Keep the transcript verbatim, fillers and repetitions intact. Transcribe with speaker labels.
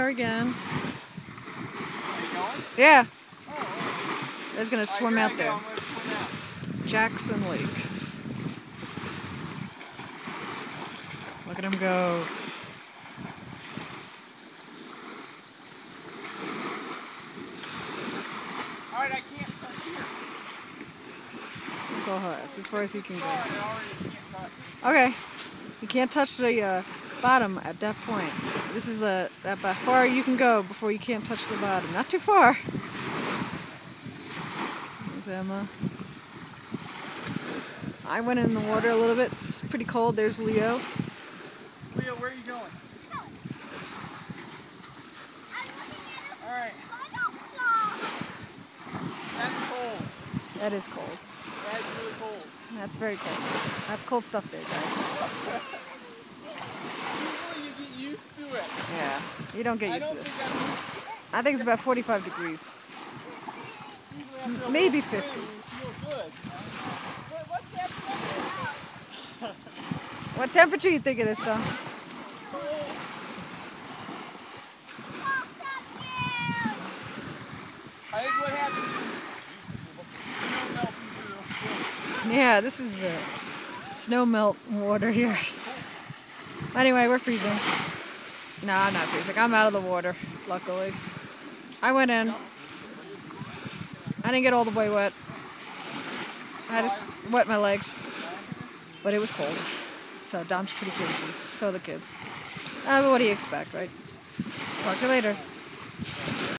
Speaker 1: water again.
Speaker 2: Are you going?
Speaker 1: Yeah.
Speaker 2: Oh, okay.
Speaker 1: I was gonna
Speaker 2: All right,
Speaker 1: swim
Speaker 2: here
Speaker 1: out
Speaker 2: I go.
Speaker 1: there.
Speaker 2: I'm gonna swim out.
Speaker 1: Jackson Lake. Look at him go.
Speaker 2: All right, I can't touch here.
Speaker 1: That's all. That's as far as he can go.
Speaker 2: Sorry, I already can't touch.
Speaker 1: Okay. You can't touch the uh, bottom at that point. This is the that by far you can go before you can't touch the bottom. Not too far. There's Emma. I went in the water a little bit. It's pretty cold. There's Leo.
Speaker 2: Leo, where are you going? All right. That's cold.
Speaker 1: That is cold.
Speaker 2: That's really cold.
Speaker 1: That's very cold. That's cold stuff there, guys.
Speaker 2: Usually you get used to it.
Speaker 1: Yeah. You don't get
Speaker 2: I
Speaker 1: used to
Speaker 2: don't
Speaker 1: this.
Speaker 2: think I'm
Speaker 1: I think it's about forty-five degrees.
Speaker 2: usually after a
Speaker 1: Maybe
Speaker 2: little swim,
Speaker 1: fifty.
Speaker 2: you feel good. What, what's that temperature?
Speaker 1: What temperature you think it is, Tom?
Speaker 2: This is what happens. Snow melting through.
Speaker 1: Yeah, this is uh, snow melt water here. Anyway, we're freezing. No, I'm not freezing. I'm out of the water, luckily. I went in. I didn't get all the way wet. I just wet my legs. But it was cold. So Dom's pretty crazy. So are the kids. Uh, but what do you expect, right? Talk to you later.